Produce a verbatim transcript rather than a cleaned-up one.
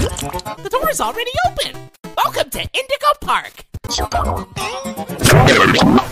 The door is already open! Welcome to Indigo Park!